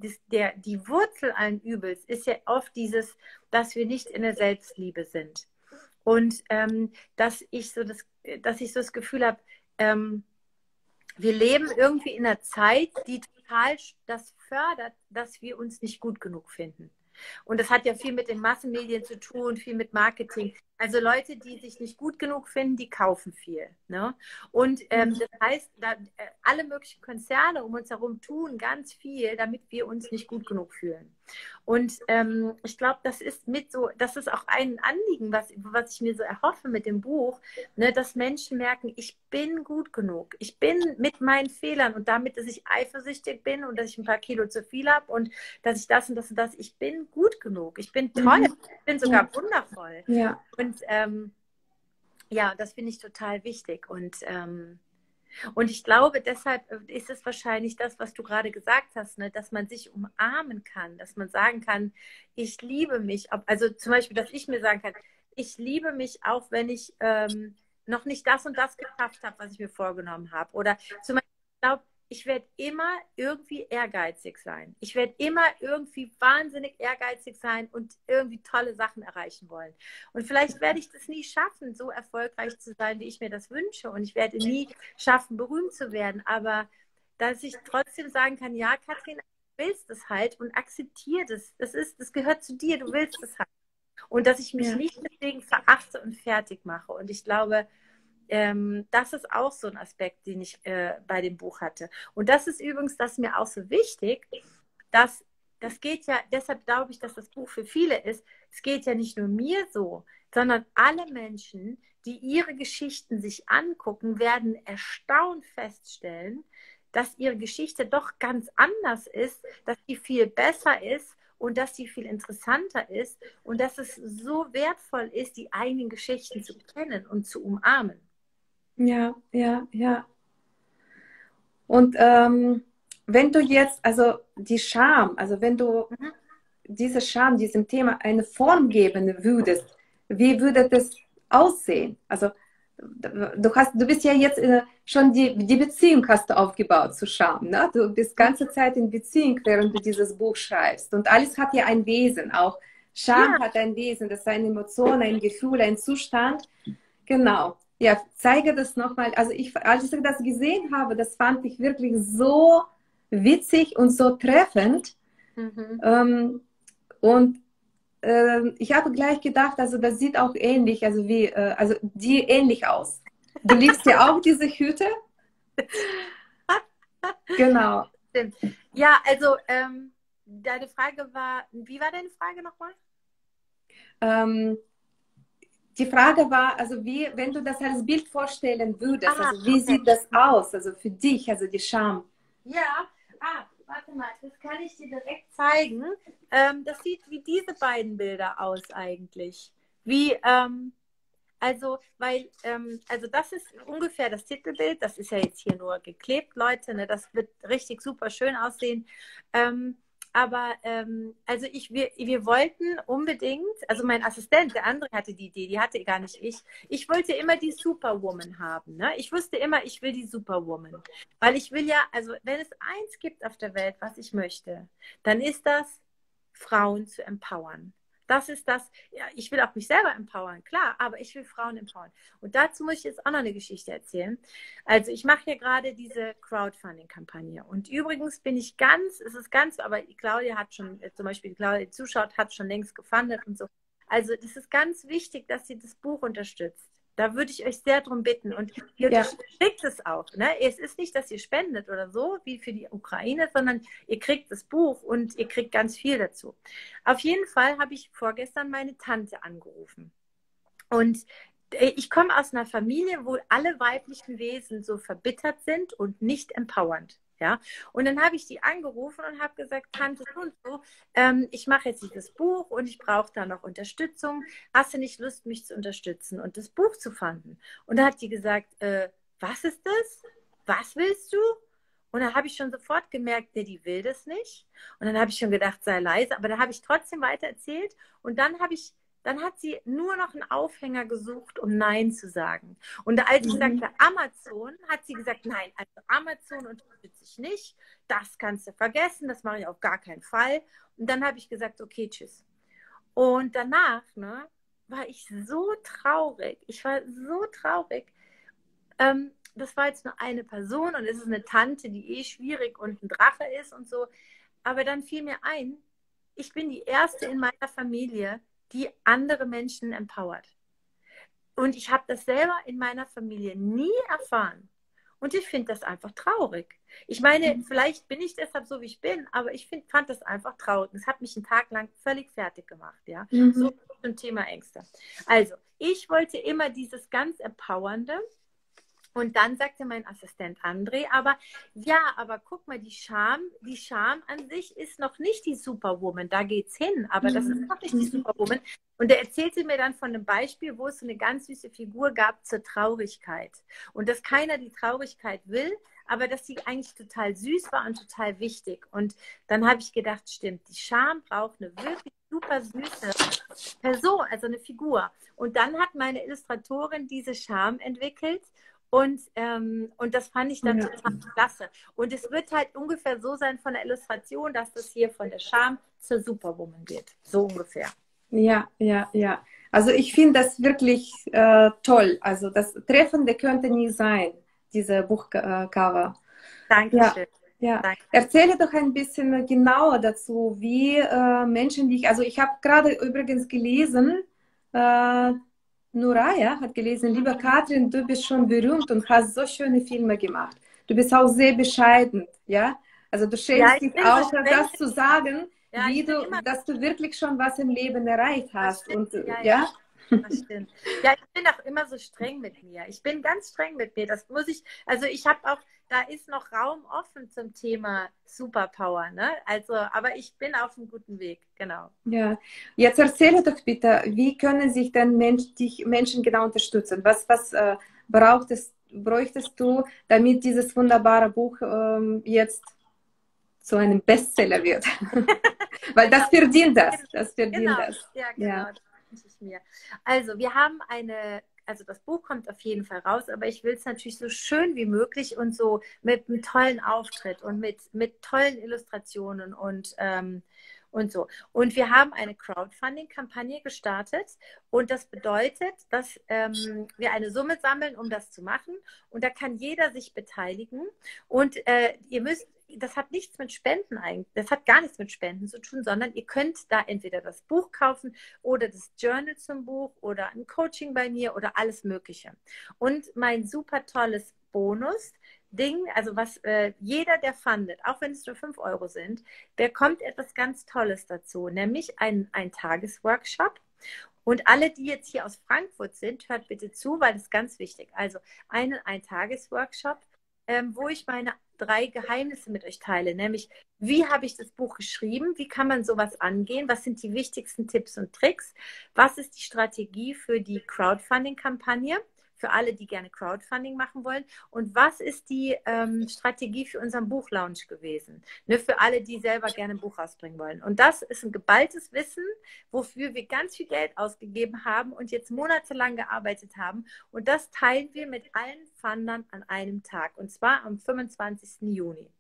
Wurzel allen Übels ist ja oft dieses, dass wir nicht in der Selbstliebe sind. Und dass ich so das Gefühl habe, wir leben irgendwie in einer Zeit, die total das fördert, dass wir uns nicht gut genug finden. Und das hat ja viel mit den Massenmedien zu tun, viel mit Marketing. Also Leute, die sich nicht gut genug finden, die kaufen viel. Ne? Und das heißt, alle möglichen Konzerne um uns herum tun ganz viel, damit wir uns nicht gut genug fühlen. Und ich glaube, das ist das ist auch ein Anliegen, was ich mir so erhoffe mit dem Buch, ne, dass Menschen merken, ich bin gut genug. Ich bin mit meinen Fehlern und damit, dass ich eifersüchtig bin und dass ich ein paar Kilo zu viel habe und dass ich das und das und das, ich bin gut genug. Ich bin toll. Ich bin sogar wundervoll. Ja. Und ja, das finde ich total wichtig. Und ich glaube, deshalb ist es wahrscheinlich das, was du gerade gesagt hast, ne? Dass man sich umarmen kann, dass man sagen kann, ich liebe mich. Also zum Beispiel, dass ich mir sagen kann, ich liebe mich auch, wenn ich noch nicht das und das geschafft habe, was ich mir vorgenommen habe. Oder zum Beispiel, ich glaube, ich werde immer irgendwie ehrgeizig sein. Ich werde immer irgendwie wahnsinnig ehrgeizig sein und irgendwie tolle Sachen erreichen wollen. Und vielleicht werde ich das nie schaffen, so erfolgreich zu sein, wie ich mir das wünsche. Und ich werde nie schaffen, berühmt zu werden. Aber dass ich trotzdem sagen kann, ja, Katrin, du willst es halt und akzeptiere das. Das gehört zu dir, du willst es halt. Und dass ich mich nicht deswegen verachte und fertig mache. Und ich glaube, das ist auch so ein Aspekt, den ich bei dem Buch hatte. Und das ist übrigens, das ist mir auch so wichtig, dass das geht ja, deshalb glaube ich, dass das Buch für viele ist. Es geht ja nicht nur mir so, sondern alle Menschen, die ihre Geschichten sich angucken, werden erstaunt feststellen, dass ihre Geschichte doch ganz anders ist, dass sie viel besser ist und dass sie viel interessanter ist und dass es so wertvoll ist, die eigenen Geschichten zu kennen und zu umarmen. Ja, ja, ja. Und wenn du jetzt, also die Scham, also wenn du diese Scham, diesem Thema eine Form geben würdest, wie würde das aussehen? Also du bist ja jetzt schon die Beziehung hast du aufgebaut zu Scham, ne? Du bist ganze Zeit in Beziehung, während du dieses Buch schreibst. Und alles hat ja ein Wesen, auch Scham hat ein Wesen, das ist eine Emotion, ein Gefühl, ein Zustand. Genau. Ja, zeige das nochmal. Also als ich das gesehen habe, das fand ich wirklich so witzig und so treffend. Und ich habe gleich gedacht, also das sieht auch ähnlich, also wie, also die ähnlich aus. Du liebst ja auch diese Hüte? Genau. Stimmt. Ja, also deine Frage war, wie war deine Frage nochmal? Die Frage war, also wie, wenn du das als Bild vorstellen würdest, also wie sieht das aus, also für dich, also die Scham? Ja, warte mal, das kann ich dir direkt zeigen. Das sieht wie diese beiden Bilder aus eigentlich. Wie, also das ist ungefähr das Titelbild. Das ist ja jetzt hier nur geklebt, Leute. Ne? Das wird richtig super schön aussehen. Also wir wollten unbedingt, also mein Assistent, der andere hatte die Idee, die hatte gar nicht ich. Ich wollte immer die Superwoman haben. Ne? Ich wusste immer, ich will die Superwoman. Weil ich will ja, also wenn es eins gibt auf der Welt, was ich möchte, dann ist das, Frauen zu empowern. Das ist das, ja, ich will auch mich selber empowern, klar, aber ich will Frauen empowern. Und dazu muss ich jetzt auch noch eine Geschichte erzählen. Also ich mache hier gerade diese Crowdfunding-Kampagne. Und übrigens es ist ganz, aber Claudia hat schon, zum Beispiel Claudia, die zuschaut, hat schon längst gefundet und so. Also das ist ganz wichtig, dass ihr das Buch unterstützt. Da würde ich euch sehr darum bitten. Und ihr kriegt es auch. Ne? Es ist nicht, dass ihr spendet oder so, wie für die Ukraine, sondern ihr kriegt das Buch und ihr kriegt ganz viel dazu. Auf jeden Fall habe ich vorgestern meine Tante angerufen. Und ich komme aus einer Familie, wo alle weiblichen Wesen so verbittert sind und nicht empowernd. Ja? Und dann habe ich die angerufen und habe gesagt, Tante, so und so, ich mache jetzt dieses Buch und ich brauche da noch Unterstützung. Hast du nicht Lust, mich zu unterstützen und das Buch zu fanden? Und da hat die gesagt, was ist das? Was willst du? Und dann habe ich schon sofort gemerkt, nee, die will das nicht. Und dann habe ich schon gedacht, sei leise. Aber dann habe ich trotzdem weiter erzählt. Und dann hat sie nur noch einen Aufhänger gesucht, um Nein zu sagen. Und als ich sagte Amazon, hat sie gesagt, nein, also Amazon unterstütze ich nicht. Das kannst du vergessen, das mache ich auf gar keinen Fall. Und dann habe ich gesagt, okay, tschüss. Und danach, ne, war ich so traurig. Ich war so traurig. Das war jetzt nur eine Person und es ist eine Tante, die schwierig und ein Drache ist und so. Aber dann fiel mir ein, ich bin die Erste in meiner Familie, die andere Menschen empowert. Und ich habe das selber in meiner Familie nie erfahren. Und ich finde das einfach traurig. Ich meine, vielleicht bin ich deshalb so, wie ich bin, aber fand das einfach traurig. Es hat mich einen Tag lang völlig fertig gemacht, ja. So zum Thema Ängste. Also, ich wollte immer dieses ganz Empowernde. Und dann sagte mein Assistent André, aber ja, aber guck mal, die Scham an sich ist noch nicht die Superwoman, da geht's hin, aber das ist noch nicht die Superwoman. Und er erzählte mir dann von einem Beispiel, wo es so eine ganz süße Figur gab zur Traurigkeit. Und dass keiner die Traurigkeit will, aber dass sie eigentlich total süß war und total wichtig. Und dann habe ich gedacht, stimmt, die Scham braucht eine wirklich super süße Person, also eine Figur. Und dann hat meine Illustratorin diese Scham entwickelt. Und das fand ich dann total klasse. Und es wird halt ungefähr so sein von der Illustration, dass das hier von der Scham zur Superwoman wird. So ungefähr. Ja, ja, ja. Also ich finde das wirklich toll. Also das Treffende könnte nie sein, diese Buchcover. Dankeschön. Ja. Danke. Erzähle doch ein bisschen genauer dazu, wie Menschen dich, also ich habe gerade übrigens gelesen, Nuraya hat gelesen, liebe Katrin, du bist schon berühmt und hast so schöne Filme gemacht. Du bist auch sehr bescheiden, ja? Also du schämst dich auch, das zu sagen, dass du wirklich schon was im Leben erreicht hast. Und ja. Das stimmt. Ja, ich bin auch immer so streng mit mir. Ich bin ganz streng mit mir. Das muss ich, also ich habe auch, da ist noch Raum offen zum Thema Superpower, ne? Also, aber ich bin auf einem guten Weg, genau. Ja, jetzt erzähle doch bitte, wie können sich denn Menschen genau unterstützen? Was bräuchtest du, damit dieses wunderbare Buch jetzt zu einem Bestseller wird? Weil das verdient das. Das verdient das. Ja, genau. Ja. Das wünsche ich mir. Also, wir haben also das Buch kommt auf jeden Fall raus, aber ich will es natürlich so schön wie möglich und so mit einem tollen Auftritt und mit tollen Illustrationen und so. Und wir haben eine Crowdfunding-Kampagne gestartet und das bedeutet, dass wir eine Summe sammeln, um das zu machen. Und da kann jeder sich beteiligen. Und das hat nichts mit Spenden eigentlich, das hat gar nichts mit Spenden zu tun, sondern ihr könnt da entweder das Buch kaufen oder das Journal zum Buch oder ein Coaching bei mir oder alles Mögliche. Und mein super tolles Bonus-Ding, also was jeder, der fundet, auch wenn es nur 5 Euro sind, bekommt etwas ganz Tolles dazu, nämlich ein Tagesworkshop. Und alle, die jetzt hier aus Frankfurt sind, hört bitte zu, weil das ist ganz wichtig. Also ein Tagesworkshop, wo ich meine 3 Geheimnisse mit euch teile, nämlich wie habe ich das Buch geschrieben, wie kann man sowas angehen, was sind die wichtigsten Tipps und Tricks, was ist die Strategie für die Crowdfunding-Kampagne, für alle, die gerne Crowdfunding machen wollen und was ist die Strategie für unseren Buchlaunch gewesen, ne, für alle, die selber gerne ein Buch rausbringen wollen. Und das ist ein geballtes Wissen, wofür wir ganz viel Geld ausgegeben haben und jetzt monatelang gearbeitet haben und das teilen wir mit allen Fundern an einem Tag und zwar am 25. Juni.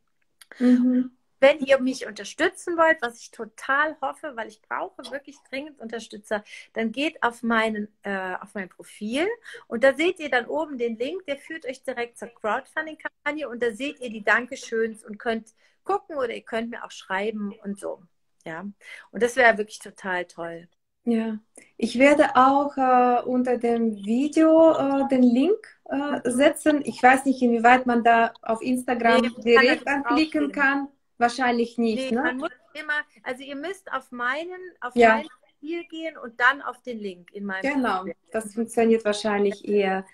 Wenn ihr mich unterstützen wollt, was ich total hoffe, weil ich brauche wirklich dringend Unterstützer, dann geht auf mein Profil und da seht ihr dann oben den Link, der führt euch direkt zur Crowdfunding-Kampagne und da seht ihr die Dankeschöns und könnt gucken oder ihr könnt mir auch schreiben und so. Ja, und das wäre wirklich total toll. Ja, ich werde auch unter dem Video den Link setzen. Ich weiß nicht, inwieweit man da auf Instagram direkt anklicken kann. Wahrscheinlich nicht, nee, ne? Man muss immer, also ihr müsst auf mein Profil gehen und dann auf den Link in meinem Profil. Das funktioniert wahrscheinlich eher.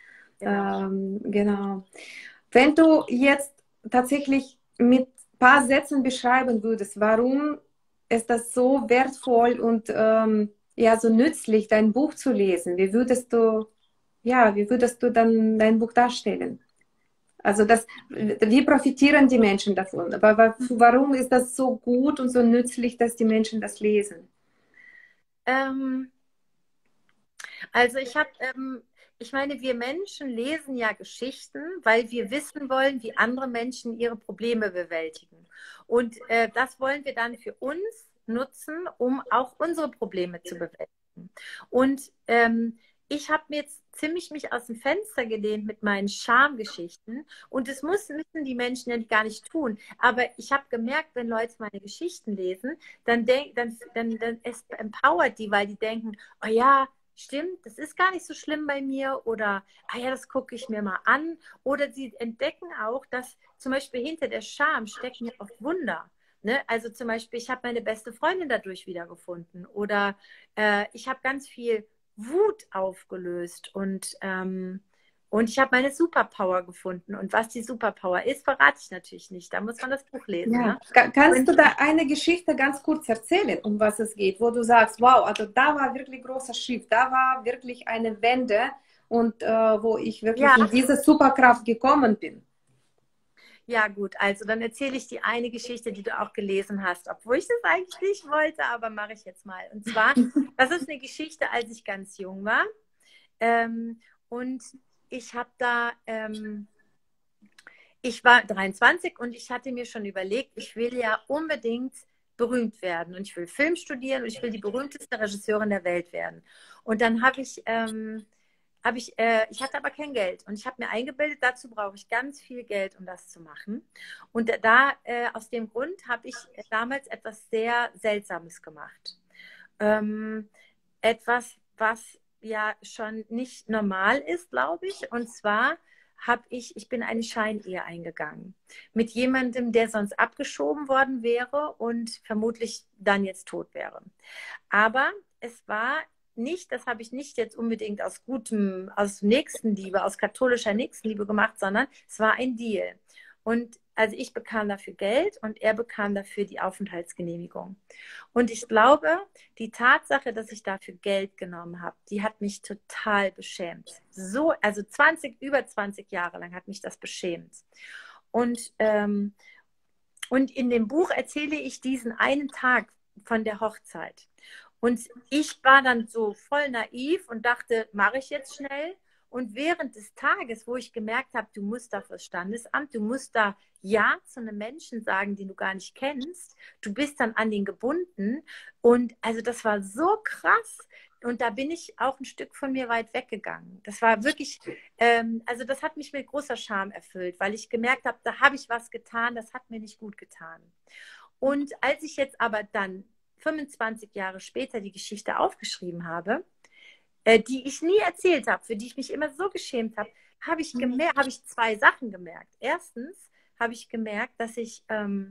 Genau. Wenn du jetzt tatsächlich mit ein paar Sätzen beschreiben würdest, warum ist das so wertvoll und so nützlich, dein Buch zu lesen, wie würdest du dann dein Buch darstellen? Also wie profitieren die Menschen davon? Aber warum ist das so gut und so nützlich, dass die Menschen das lesen? Also ich meine, wir Menschen lesen ja Geschichten, weil wir wissen wollen, wie andere Menschen ihre Probleme bewältigen. Und das wollen wir dann für uns nutzen, um auch unsere Probleme zu bewältigen. Und ich habe mir jetzt ziemlich mich aus dem Fenster gelehnt mit meinen Schamgeschichten und das müssen die Menschen ja gar nicht tun. Aber ich habe gemerkt, wenn Leute meine Geschichten lesen, dann es empowert die, weil die denken, oh ja, stimmt, das ist gar nicht so schlimm bei mir oder, ah ja, das gucke ich mir mal an. Oder sie entdecken auch, dass zum Beispiel hinter der Scham stecken ja oft Wunder. Ne? Also zum Beispiel, ich habe meine beste Freundin dadurch wiedergefunden oder ich habe ganz viel Wut aufgelöst und ich habe meine Superpower gefunden. Und was die Superpower ist, verrate ich natürlich nicht. Da muss man das Buch lesen. Ja, Ne? kannst Und du da eine Geschichte ganz kurz erzählen, um was es geht, wo du sagst, wow, also da war wirklich großer Schiff, da war wirklich eine Wende und wo ich wirklich ja, in diese Superkraft gekommen bin. ja, gut, also dann erzähle ich die eine Geschichte, die du auch gelesen hast, obwohl ich das eigentlich nicht wollte, aber mache ich jetzt mal. Und zwar, das ist eine Geschichte, als ich ganz jung war. Und ich habe da, ich war 23 und ich hatte mir schon überlegt, ich will ja unbedingt berühmt werden und ich will Film studieren und ich will die berühmteste Regisseurin der Welt werden. Und dann ich hatte aber kein Geld und ich habe mir eingebildet, dazu brauche ich ganz viel Geld, um das zu machen. Und aus dem Grund habe ich damals etwas sehr Seltsames gemacht. Etwas, was ja schon nicht normal ist, glaube ich. Und zwar ich bin eine Scheinehe eingegangen mit jemandem, der sonst abgeschoben worden wäre und vermutlich dann jetzt tot wäre. Aber es war nicht, das habe ich nicht jetzt unbedingt aus Nächstenliebe, aus katholischer Nächstenliebe gemacht, sondern es war ein Deal. Und also ich bekam dafür Geld und er bekam dafür die Aufenthaltsgenehmigung. Und ich glaube, die Tatsache, dass ich dafür Geld genommen habe, die hat mich total beschämt. Also über 20 Jahre lang hat mich das beschämt. Und in dem Buch erzähle ich diesen einen Tag von der Hochzeit. Und ich war dann so voll naiv und dachte, mache ich jetzt schnell. Und während des Tages, wo ich gemerkt habe, du musst da fürs Standesamt, du musst da Ja zu einem Menschen sagen, den du gar nicht kennst, du bist dann an den gebunden. Und also das war so krass. Und da bin ich auch ein Stück von mir weit weggegangen. Das war wirklich, also das hat mich mit großer Scham erfüllt, weil ich gemerkt habe, da habe ich was getan, das hat mir nicht gut getan. Und als ich jetzt aber dann 25 Jahre später die Geschichte aufgeschrieben habe, die ich nie erzählt habe, für die ich mich immer so geschämt habe, habe ich zwei Sachen gemerkt. Erstens habe ich gemerkt, dass ich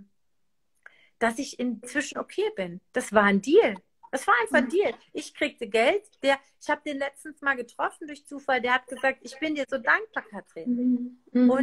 inzwischen okay bin. Das war ein Deal. Das war einfach ein Deal. Ich kriegte Geld. Ich habe den letztens mal getroffen durch Zufall. Der hat gesagt, ich bin dir so dankbar, Katrin.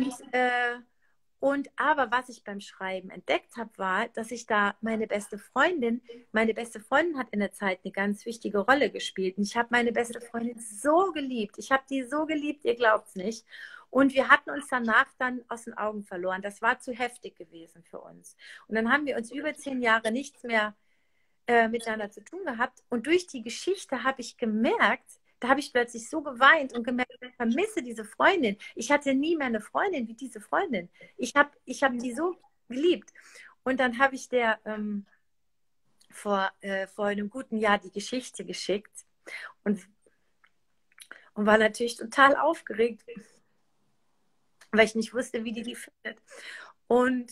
Aber was ich beim Schreiben entdeckt habe, war, dass ich da meine beste Freundin hat in der Zeit eine ganz wichtige Rolle gespielt. Und ich habe meine beste Freundin so geliebt. Ich habe die so geliebt, ihr glaubt es nicht. Und wir hatten uns danach dann aus den Augen verloren. Das war zu heftig gewesen für uns. Und dann haben wir uns über 10 Jahre nichts mehr miteinander zu tun gehabt. Und durch die Geschichte habe ich gemerkt, da habe ich plötzlich so geweint und gemerkt, ich vermisse diese Freundin. Ich hatte nie mehr eine Freundin wie diese Freundin. Ich hab die so geliebt. Und dann habe ich der vor einem guten Jahr die Geschichte geschickt und war natürlich total aufgeregt, weil ich nicht wusste, wie die findet. Und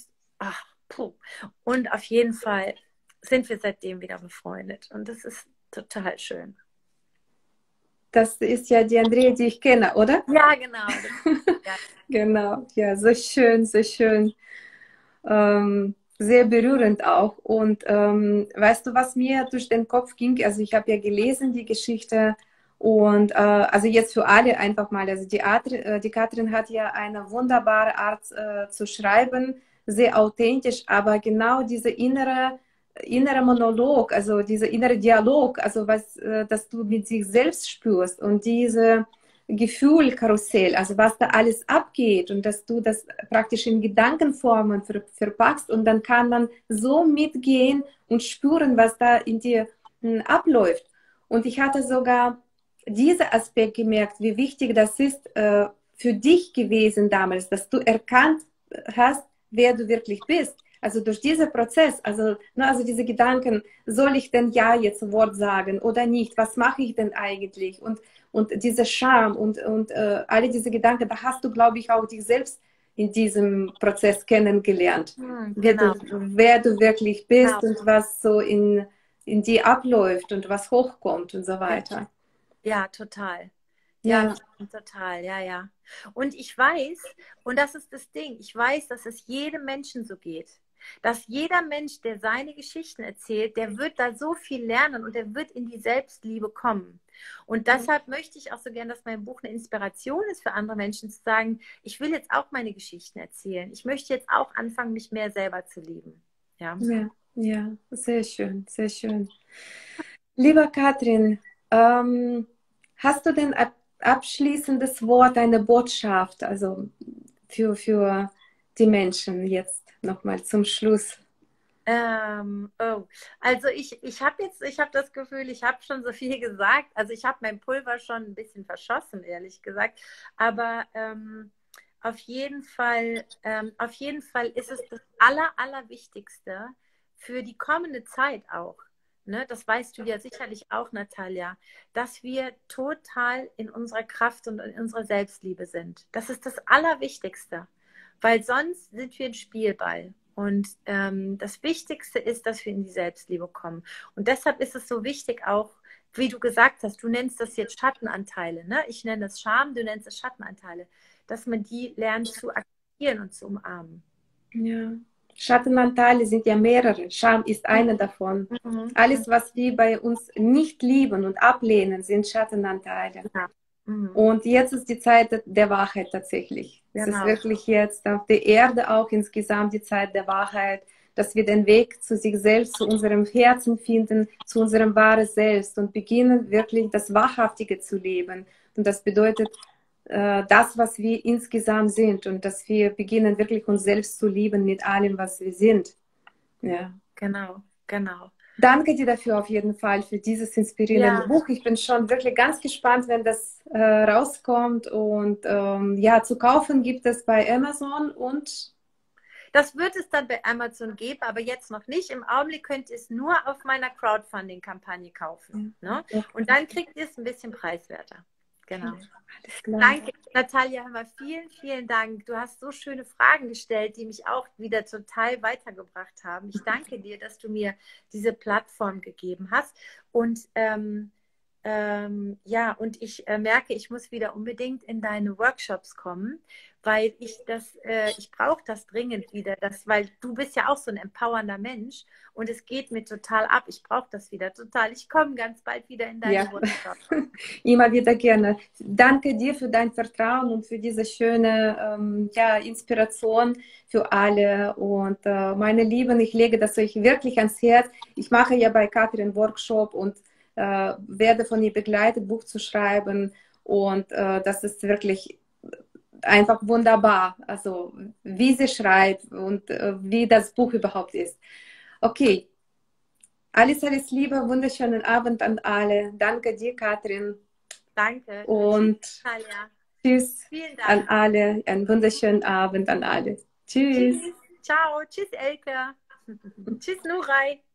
auf jeden Fall sind wir seitdem wieder befreundet. Und das ist total schön. Das ist ja die Andrea, die ich kenne, oder? Ja, genau. Ja. Genau, ja, so schön, so schön. Sehr berührend auch. Und weißt du, was mir durch den Kopf ging? Also ich habe ja gelesen, die Geschichte. Und also jetzt für alle einfach mal. Also die Katrin hat ja eine wunderbare Art zu schreiben, sehr authentisch, aber genau diese innere Monolog, also dieser innere Dialog, also dass du mit sich selbst spürst und diese Gefühlkarussell, also was da alles abgeht und dass du das praktisch in Gedankenformen verpackst und dann kann man so mitgehen und spüren, was da in dir abläuft. Und ich hatte sogar diesen Aspekt gemerkt, wie wichtig das ist für dich gewesen damals, dass du erkannt hast, wer du wirklich bist. Also durch diesen Prozess, also diese Gedanken, soll ich denn ja jetzt Wort sagen oder nicht? Was mache ich denn eigentlich? Und diese Scham und alle diese Gedanken, da hast du, glaube ich, auch dich selbst in diesem Prozess kennengelernt. Genau. Wer du wirklich bist Genau. und was so in dir abläuft und was hochkommt und so weiter. Ja, total. Ja, Ja, das stimmt total. Ja, ja. Und ich weiß, und das ist das Ding, ich weiß, dass es jedem Menschen so geht. Dass jeder Mensch, der seine Geschichten erzählt, der wird da so viel lernen und der wird in die Selbstliebe kommen. Und deshalb möchte ich auch so gern, dass mein Buch eine Inspiration ist für andere Menschen, zu sagen, ich will jetzt auch meine Geschichten erzählen. Ich möchte jetzt auch anfangen, mich mehr selber zu lieben. Ja. ja, ja, sehr schön, sehr schön. Lieber Katrin, hast du denn abschließendes Wort, eine Botschaft, also für die Menschen jetzt nochmal zum Schluss? Oh, also ich habe das Gefühl, ich habe schon so viel gesagt. Also ich habe mein Pulver schon ein bisschen verschossen, ehrlich gesagt. Aber auf jeden Fall ist es das Allerwichtigste für die kommende Zeit auch. Ne? Das weißt du ja sicherlich auch, Natalia, dass wir total in unserer Kraft und in unserer Selbstliebe sind. Das ist das Allerwichtigste, weil sonst sind wir ein Spielball. Und das Wichtigste ist, dass wir in die Selbstliebe kommen. Und deshalb ist es so wichtig auch, wie du gesagt hast, du nennst das jetzt Schattenanteile, ne? Ich nenne das Scham, du nennst es Schattenanteile, dass man die lernt zu akzeptieren und zu umarmen. Ja. Schattenanteile sind ja mehrere. Scham ist eine davon. Mhm. Alles, was wir bei uns nicht lieben und ablehnen, sind Schattenanteile. Ja. Mhm. Und jetzt ist die Zeit der Wahrheit tatsächlich. Es ist Genau, wirklich jetzt auf der Erde auch insgesamt die Zeit der Wahrheit, dass wir den Weg zu sich selbst, zu unserem Herzen finden, zu unserem wahren Selbst und beginnen wirklich das Wahrhaftige zu leben. Und das bedeutet das, was wir insgesamt sind und dass wir beginnen wirklich uns selbst zu lieben mit allem, was wir sind. Ja. genau, genau. Danke dir dafür auf jeden Fall für dieses inspirierende Ja, Buch. Ich bin schon wirklich ganz gespannt, wenn das rauskommt. Und ja, zu kaufen gibt es bei Amazon und das wird es dann bei Amazon geben, aber jetzt noch nicht. Im Augenblick könnt ihr es nur auf meiner Crowdfunding-Kampagne kaufen. Ne? okay, Und dann kriegt ihr es ein bisschen preiswerter. Genau. alles klar. Danke, Natalia, hör mal, vielen Dank. Du hast so schöne Fragen gestellt, die mich auch wieder total weitergebracht haben. Ich danke dir, dass du mir diese Plattform gegeben hast. Und ja, und ich merke, ich muss wieder unbedingt in deine Workshops kommen, weil ich brauche das dringend wieder, weil du bist ja auch so ein empowernder Mensch und es geht mir total ab. Ich brauche das wieder total. Ich komme ganz bald wieder in deine Ja, Workshops. immer wieder gerne. Danke dir für dein Vertrauen und für diese schöne ja, Inspiration für alle. Und meine Lieben, ich lege das euch wirklich ans Herz. Ich mache ja bei Katrin Workshop und werde von ihr begleitet, Buch zu schreiben. Und das ist wirklich einfach wunderbar. Also wie sie schreibt und wie das Buch überhaupt ist. Okay, alles Liebe, wunderschönen Abend an alle. Danke dir, Katrin. Danke. Tschüss, Und Natalia. tschüss Vielen an Dank. alle. Einen wunderschönen Abend an alle. Tschüss. Tschüss. Ciao. Tschüss, Elke. Tschüss, Nuray.